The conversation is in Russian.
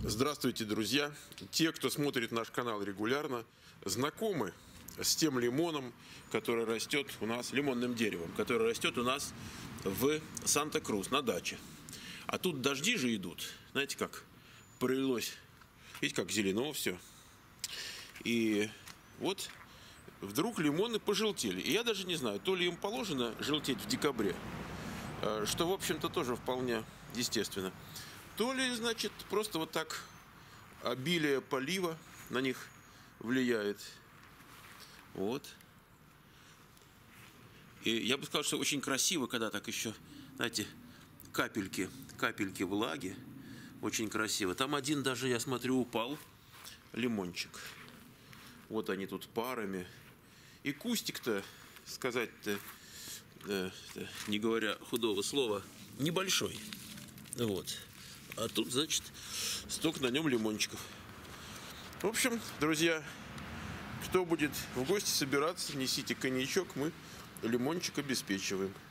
Здравствуйте, друзья! Те, кто смотрит наш канал регулярно, знакомы с тем лимоном, который растет у нас, лимонным деревом, который растет у нас в Санта-Крус на даче. А тут дожди же идут. Знаете, как пролилось, видите, как зелено все. И вот вдруг лимоны пожелтели. И я даже не знаю, то ли им положено желтеть в декабре, что, в общем-то, тоже вполне естественно. То ли, значит, просто вот так обилие полива на них влияет. Вот. И я бы сказал, что очень красиво, когда так еще, знаете, капельки влаги. Очень красиво. Там один даже, я смотрю, упал, лимончик. Вот они тут парами. И кустик-то, сказать-то, не говоря худого слова, небольшой. Вот. А тут, значит, столько на нем лимончиков. В общем, друзья, кто будет в гости собираться, несите коньячок, мы лимончик обеспечиваем.